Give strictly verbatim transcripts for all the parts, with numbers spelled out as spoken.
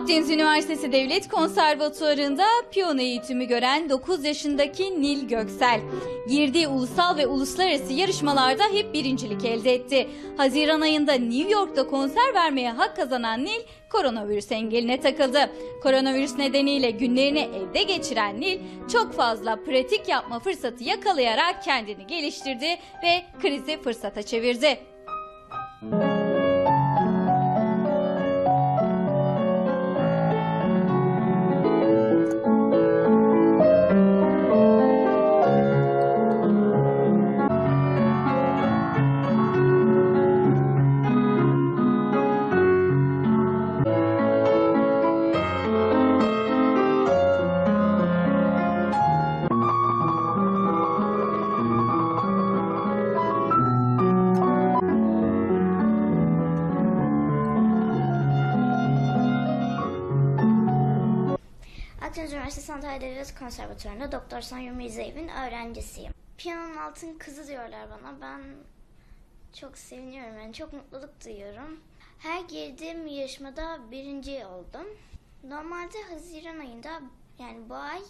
Akdeniz Üniversitesi Devlet Konservatuvarı'nda piyano eğitimi gören dokuz yaşındaki Nil Göksel, girdiği ulusal ve uluslararası yarışmalarda hep birincilik elde etti. Haziran ayında New York'ta konser vermeye hak kazanan Nil, koronavirüs engeline takıldı. Koronavirüs nedeniyle günlerini evde geçiren Nil, çok fazla pratik yapma fırsatı yakalayarak kendini geliştirdi ve krizi fırsata çevirdi. Akdeniz Üniversitesi Antalya Devlet Konservatuvarı'nda Doktor Sonya Mirzayev'in öğrencisiyim. Piyanonun altın kızı diyorlar bana. Ben çok seviniyorum, yani çok mutluluk duyuyorum. Her girdiğim yarışmada birinci oldum. Normalde Haziran ayında, yani bu ay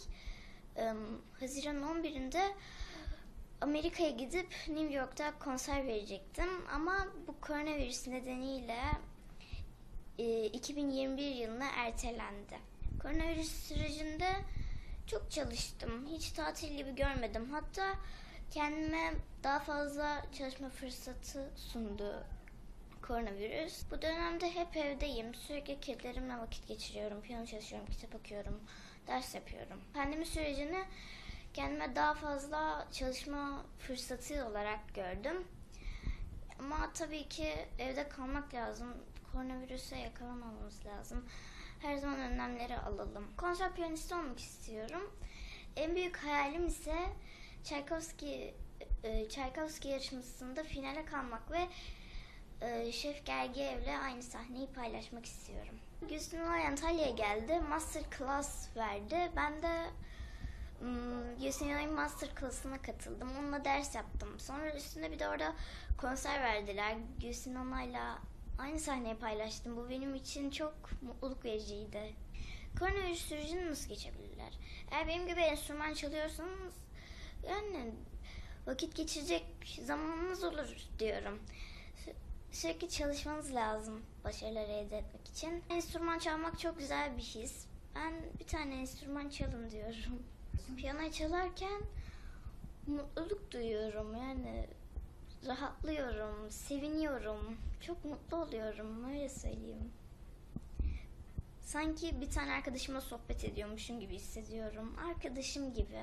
Haziran on birinde Amerika'ya gidip New York'ta konser verecektim. Ama bu koronavirüs nedeniyle iki bin yirmi bir yılına ertelendi. Koronavirüs sürecinde çok çalıştım. Hiç tatil gibi görmedim. Hatta kendime daha fazla çalışma fırsatı sundu koronavirüs. Bu dönemde hep evdeyim. Sürekli kedilerimle vakit geçiriyorum. Piyano çalışıyorum, kitap okuyorum, ders yapıyorum. Pandemi sürecini kendime daha fazla çalışma fırsatı olarak gördüm. Ama tabii ki evde kalmak lazım. Koronavirüse yakalanmamamız lazım. Her zaman önlemleri alalım. Konser piyanisti olmak istiyorum. En büyük hayalim ise Tchaikovsky, Tchaikovsky yarışmasında finale kalmak ve Şef Gergiyev'le aynı sahneyi paylaşmak istiyorum. Gülsün Onay Antalya'ya geldi. Master class verdi. Ben de Gülsün Onay'ın master class'ına katıldım. Onunla ders yaptım. Sonra üstüne bir de orada konser verdiler. Gülsün Onay'la aynı sahneyi paylaştım. Bu benim için çok mutluluk vericiydi. Koronavirüs sürecini nasıl geçebilirler? Eğer benim gibi enstrüman çalıyorsanız, yani vakit geçirecek zamanınız olur diyorum. Sürekli çalışmanız lazım başarıları elde etmek için. Enstrüman çalmak çok güzel bir his. Ben bir tane enstrüman çalın diyorum. Piyano çalarken mutluluk duyuyorum. Yani rahatlıyorum, seviniyorum, çok mutlu oluyorum, öyle söyleyeyim. Sanki bir tane arkadaşımla sohbet ediyormuşum gibi hissediyorum, arkadaşım gibi.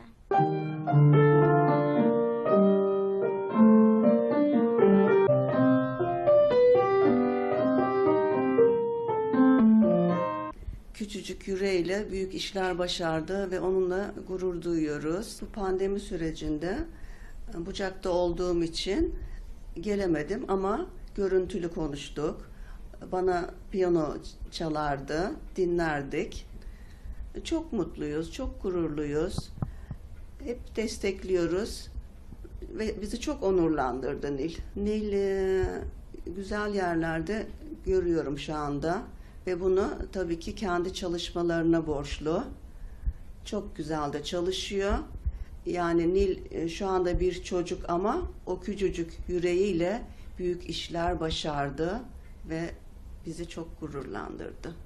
Küçücük yüreğiyle büyük işler başardı ve onunla gurur duyuyoruz. Bu pandemi sürecinde Bucak'ta olduğum için gelemedim ama görüntülü konuştuk. Bana piyano çalardı, dinlerdik. Çok mutluyuz, çok gururluyuz. Hep destekliyoruz ve bizi çok onurlandırdı Nil. Nil güzel yerlerde görüyorum şu anda ve bunu tabii ki kendi çalışmalarına borçlu. Çok güzel de çalışıyor. Yani Nil şu anda bir çocuk ama o küçücük yüreğiyle büyük işler başardı ve bizi çok gururlandırdı.